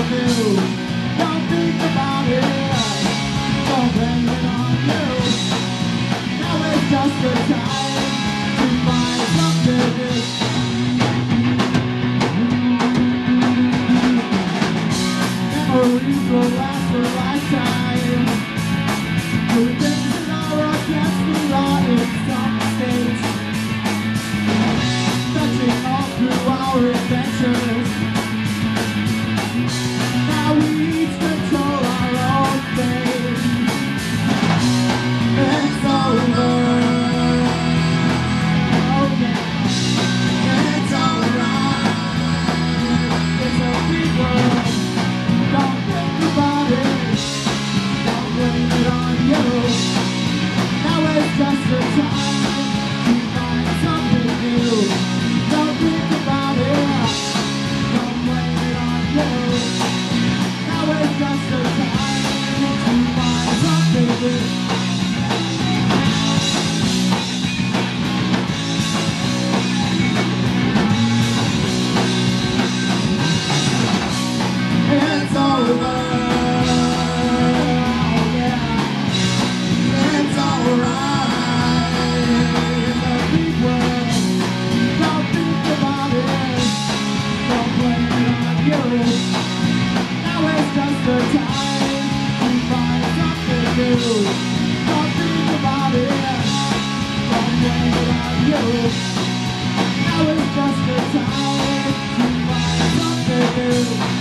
something new. Don't think about it, don't blame it on you. Now it's just the time to find something new. Memories will last a lifetime. Doing things that are against the law in some states. Touching all through our adventures. Now we each control our own fate. It's over. Oh yeah. It's alright. It's a big world. Don't think about it. Don't blame it on you. Now it's just the time to find something new. Don't think about it. Don't blame it on you. Now it's just the time to find something new. It's over. Oh yeah. It's alright. It's a big world. Don't think about it. Don't blame it on you. Now it's just the time to find something new. Don't think about it. Don't blame it on you. Now it's just the time to find something new.